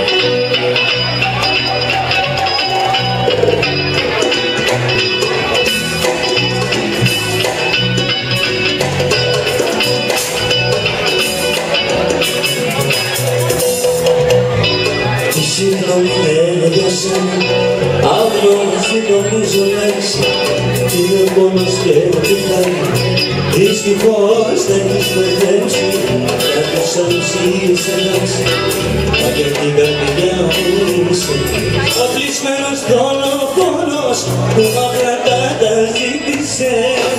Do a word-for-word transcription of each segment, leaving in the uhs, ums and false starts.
Συγγνώμη λένε για σένα, αύριο να συντονίζω λέξη. Είναι πόνος και πικράνει, δυστυχώς δεν έχεις μπερδέψει. Κάποιες ανοσίες εντάξει, μα για την καρδιά μου είσαι απλισμένος δολοφόνος που μαύρα καταζήτησε.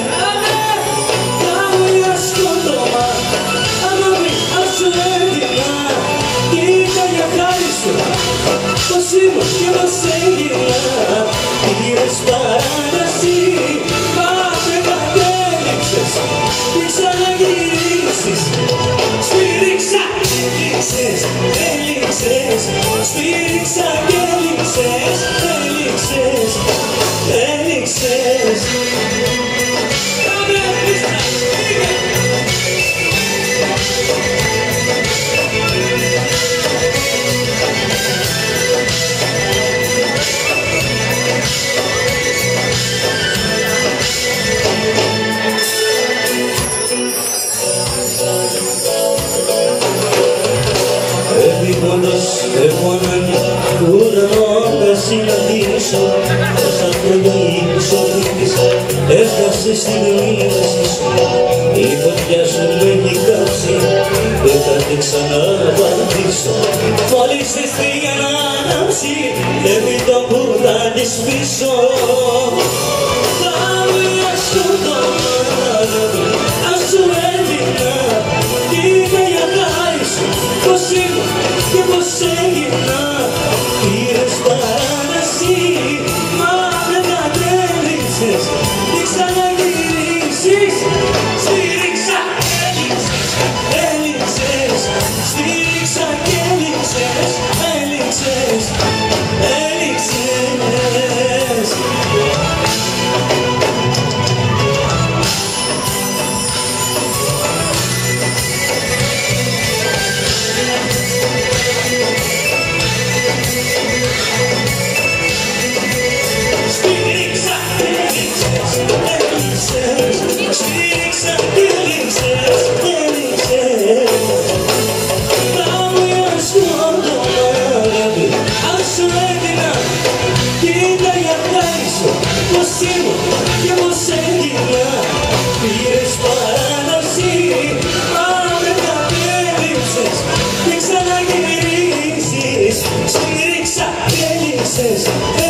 Κάμω μια σκότωμα, αγάπη ας σου έδινα. Κοίτα για χάρη σου πως ήμουν και πως έγινα. Πήρες παράταση, μα δεν κατέληξες. Μην ξαναγυρίσεις. Σφύριξα και έλειξες, έλειξες. Σφύριξα και έλειξες, έλειξες, έλειξες. Επίγοντας έχω ανάγκη ουρανό να συναντήσω. Όσα χρόνια ύψωθήκες έφτασες στην μοίραση σου. Η φωτιά σου με έχει κάψει, δεν θα την ξαναπατήσω. Μόλις στη για να ανάψει, δεν το που θα της πίσω. Πάμε ας σου το μάνα, ας σου έδινα. Κοίτα για χάρη σου πως ήμουν και πως έγινα. Πήρες παράταση, μα δεν κατέληξες. Μην ξαναγυρίσεις. Στήριξα και έλειξες, έλειξες. Στήριξα και έλειξες, έλειξες, έλειξες. Στήριξα και έλειξες, έλειξες. Πάμε ας σκότωμα, αγάπη, ας σου έδινα. Κοίτα για χάρη σου πως ήμουν και πως έγινα. Πήρες παράταση, μα δεν κατέληξες. Μην ξαναγυρίσεις. Στήριξα και έλειξες.